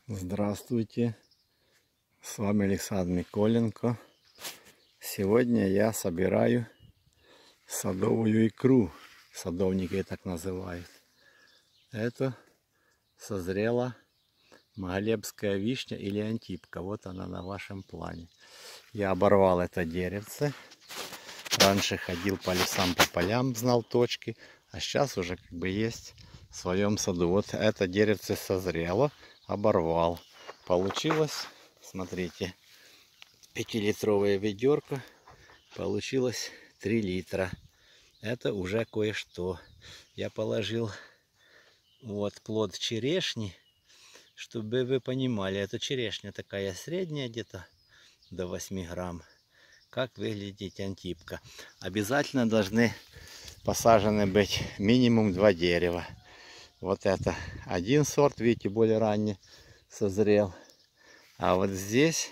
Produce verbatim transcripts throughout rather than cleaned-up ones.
Здравствуйте, с вами Александр Миколенко. Сегодня я собираю садовую икру, садовники так называют. Это созрела Магалебская вишня или антипка, вот она на вашем плане. Я оборвал это деревце, раньше ходил по лесам, по полям, знал точки, а сейчас уже как бы есть в своем саду. Вот это деревце созрело, оборвал. Получилось, смотрите, пятилитровое ведерко, получилось три литра. Это уже кое-что. Я положил вот плод черешни, чтобы вы понимали, это черешня такая средняя, где-то до восьми грамм. Как выглядит антипка. Обязательно должны посажены быть минимум два дерева. Вот это один сорт, видите, более ранний созрел. А вот здесь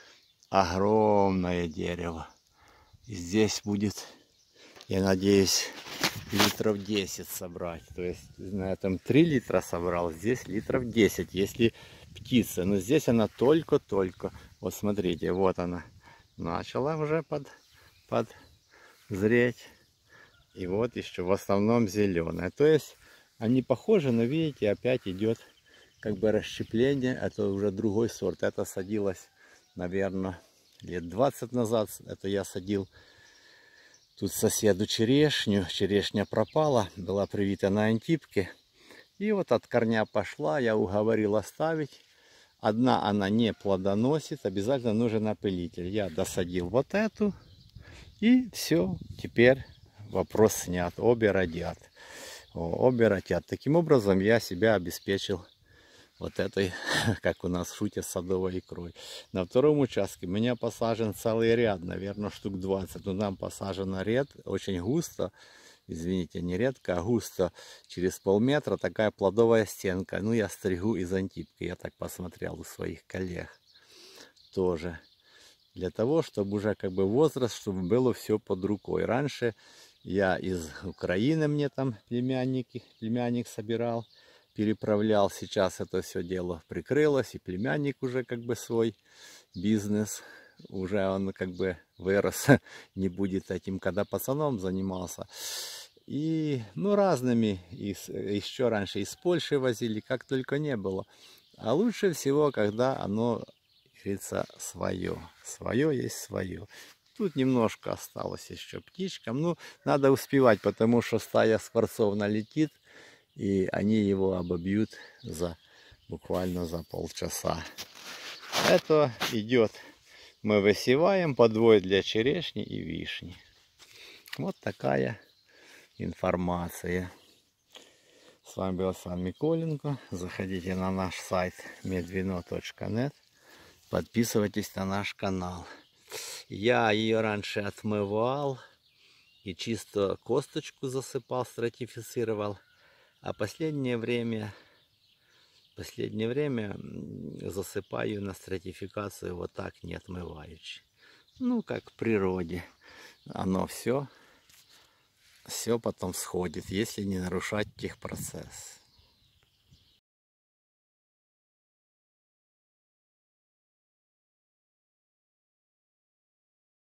огромное дерево. И здесь будет, я надеюсь, литров десять собрать. То есть на этом три литра собрал, здесь литров десять, если птица. Но здесь она только-только. Вот смотрите, вот она. Начала уже под, подзреть. И вот еще в основном зеленая. То есть они похожи, но видите, опять идет как бы расщепление. Это уже другой сорт. Это садилось, наверное, лет двадцать назад. Это я садил тут соседу черешню. Черешня пропала, была привита на антипке. И вот от корня пошла, я уговорил оставить. Одна она не плодоносит, обязательно нужен опылитель. Я досадил вот эту. И все, теперь вопрос снят. Обе родят. О, обе родят. Таким образом я себя обеспечил вот этой, как у нас шутят, садовой икрой. На втором участке у меня посажен целый ряд, наверное, штук двадцать. Но там посажено ряд очень густо. Извините, не редко, а густо. Через полметра такая плодовая стенка. Ну, я стригу из антипки. Я так посмотрел у своих коллег тоже. Для того, чтобы уже как бы возраст, чтобы было все под рукой. Раньше я из Украины, мне там племянники, племянник собирал, переправлял. Сейчас это все дело прикрылось, и племянник уже как бы свой бизнес, уже он как бы вырос, не будет этим, когда пацаном занимался. И, ну, разными, из, еще раньше из Польши возили, как только не было. А лучше всего, когда оно, говорится, свое. Свое есть свое. Тут немножко осталось еще птичкам. Ну, надо успевать, потому что стая скворцов налетит, и они его обобьют за буквально за полчаса. Это идет, мы высеваем подвой для черешни и вишни. Вот такая информация. С вами был Александр Миколенко. Заходите на наш сайт медвино точка нет. Подписывайтесь на наш канал. Я ее раньше отмывал и чисто косточку засыпал, стратифицировал. А последнее время, последнее время засыпаю на стратификацию вот так, не отмываючи. Ну, как в природе. Оно все, все потом сходит, если не нарушать техпроцесс.